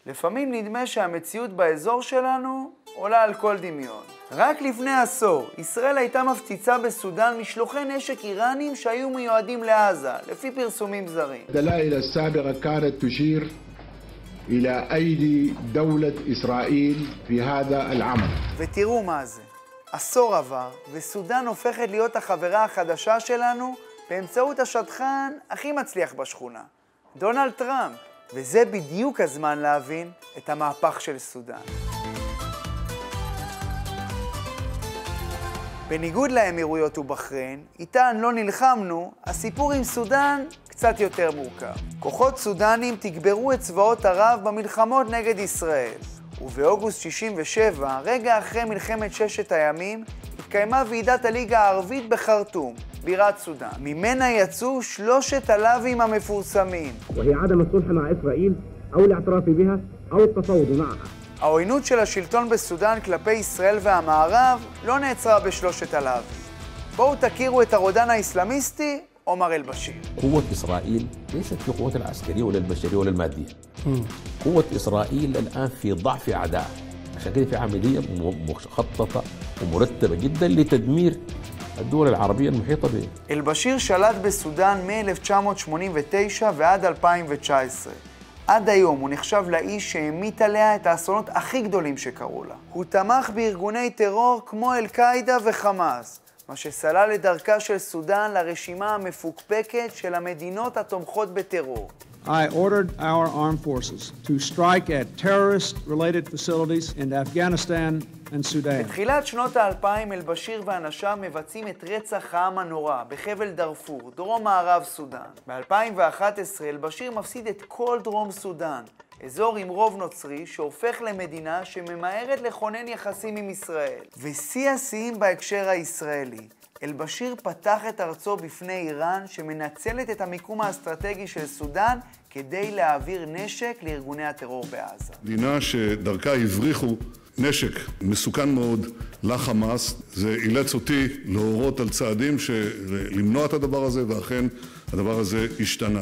לפעמים נדמה שהמציאות באזור שלנו עולה על כל דמיון. רק לפני עשור, ישראל הייתה מפציצה בסודאן משלוחי נשק איראנים שהיו מיועדים לעזה, לפי פרסומים זרים. الدلائل السابقة كانت تشير إلى أيدي دولة إسرائيل في هذا العمل. ותראו מה זה. עשור עבר, וסודאן הופכת להיות החברה החדשה שלנו באמצעות השטחן הכי מצליח בשכונה, דונלד טראמפ. וזה בדיוק הזמן להבין את המהפך של סודאן. בניגוד לאמירויות ובחריין, איתן לא נלחמנו, הסיפור עם סודאן קצת יותר מורכב. כוחות סודנים תגברו את צבאות ערב במלחמות נגד ישראל. ובאוגוסט 67, רגע אחרי מלחמת ששת הימים, התקיימה ועידת הליגה הערבית בחרטום, בירת סודאן. ממנה יצאו 3 הלאווים המפורסמים. وهي عدم الصلح مع إسرائيل أو الاعتراف بها أو التفاوض معها. העוינות של השלטון בסודאן כלפי ישראל והמערב לא נעצרה ב3 הלאווים. בואו תכירו את הרודן האסלאמיסטי עומר אל-בשיר. قوة إسرائيل ليست في قوة العسكرية ولا البشرية ولا المادية. قوة إسرائيل الآن في ضعف أعداء. عشان كده في عملية مخططة ومرتبة جدا لتدمير الدول العربية المحيطة به. אל-בשיר שלט בסודאן מ-1989 ועד 2019. עד היום הוא נחשב לאיש שהמיט עליה את האסונות הכי גדולים שקרו לה. הוא תמך בארגוני טרור כמו אל-קאעידה וחמאס, מה שסלל את דרכה של סודאן לרשימה המפוקפקת של המדינות התומכות בטרור. I ordered our armed forces to strike at terrorist-related facilities in Afghanistan and Sudan. בתחילת שנות ה-2000 אל-בשיר ואנשיו מבצעים את רצח העם הנורא בחבל דארפור, דרום מערב סודאן. ב-2011 אל-בשיר מפסיד את כל דרום סודאן, אזור עם רוב נוצרי שהופך למדינה שממהרת לכונן יחסים עם ישראל. ושיא השיאים בהקשר הישראלי. אל-בשיר פתח את ארצו בפני איראן שמנצלת את המיקום האסטרטגי של סודאן כדי להעביר נשק לארגוני הטרור בעזה. מדינה שדרכה הבריחו נשק מסוכן מאוד לחמאס, זה אילץ אותי להורות על צעדים למנוע את הדבר הזה, ואכן הדבר הזה השתנה.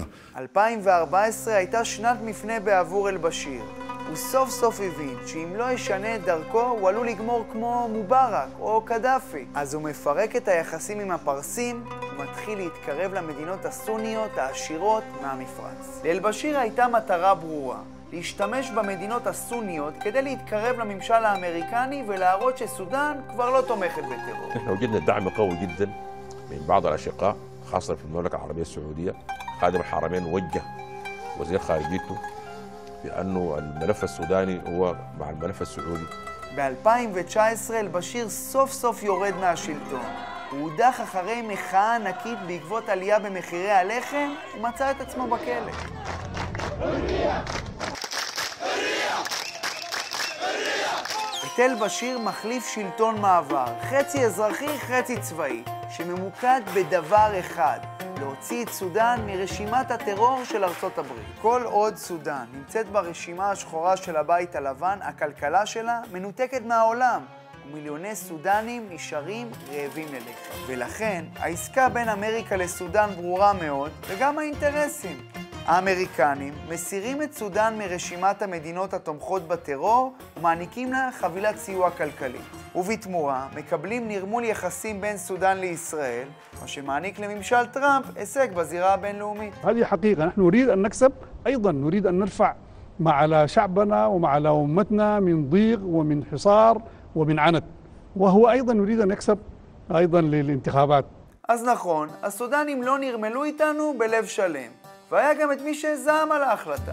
2014 הייתה שנת מפנה בעבור אל-בשיר. הוא סוף סוף הבין שאם לא ישנה את דרכו, הוא עלול לגמור כמו מובארק או קדאפי. אז הוא מפרק את היחסים עם הפרסים, ומתחיל להתקרב למדינות הסוניות העשירות מהמפרץ. לאל-בשיר הייתה מטרה ברורה, להשתמש במדינות הסוניות כדי להתקרב לממשל האמריקני ולהראות שסודאן כבר לא תומכת בטרור. احنا وجدنا دعم قوي جدا من بعض الأشقاء خاصة في المملكة العربية السعودية. خادم الحرمين وجه وزير خارجيته بأنه الملف السوداني هو مع الملف السعودي. ב-2019 אל-בשיר סוף סוף יורד מהשלטון. הוא הודח אחרי מחאה ענקית בעקבות עלייה במחירי הלחם ומצא את עצמו בכלא. את אל-בשיר מחליף שלטון מעבר, חצי אזרחי, חצי צבאי, שממוקד בדבר אחד, להוציא את סודאן מרשימת הטרור של ארצות הברית. כל עוד סודאן נמצאת ברשימה השחורה של הבית הלבן, הכלכלה שלה מנותקת מהעולם, ומיליוני סודנים נשארים רעבים ללחם. ולכן, העסקה בין אמריקה לסודאן ברורה מאוד, וגם האינטרסים. האמריקנים מסירים את סודאן מרשימת המדינות התומכות בטרור ומעניקים לה חבילת סיוע כלכלי. ובתמורה מקבלים נרמול יחסים בין סודאן לישראל, מה שמעניק לממשל טראמפ הישג בזירה הבינלאומית. هذه حقيقة نحن نريد أن نكسب أيضا نريد أن نرفع ما على شعبنا وما على أمتنا من ضيق ومن حصار ومن عنت وهو أيضا نريد أن نكسب أيضا للانتخابات. אז נכון, הסודנים לא נרמלו איתנו בלב שלם. והיה גם את מי שזעם על ההחלטה.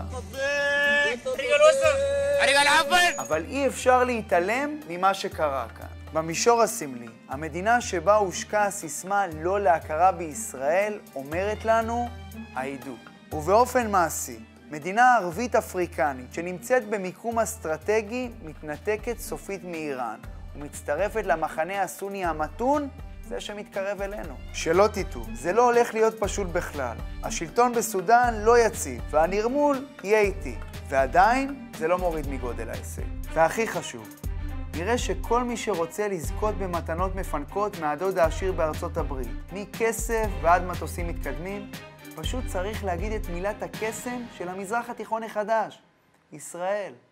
אבל אי אפשר להתעלם ממה שקרה כאן. במישור הסמלי, המדינה שבה הושקעה הסיסמה לא להכרה בישראל אומרת לנו העידוד. ובאופן מעשי, מדינה ערבית אפריקנית שנמצאת במיקום אסטרטגי מתנתקת סופית מאיראן ומצטרפת למחנה הסוני המתון, זה שמתקרב אלינו. שלא תטעו, זה לא הולך להיות פשוט בכלל. השלטון בסודאן לא יציב, והנרמול יהיה איטי. ועדיין זה לא מוריד מגודל ההישג. והכי חשוב, נראה שכל מי שרוצה לזכות במתנות מפנקות מהדוד העשיר בארצות הברית, מכסף ועד מטוסים מתקדמים, פשוט צריך להגיד את מילת הקסם של המזרח התיכון החדש. ישראל.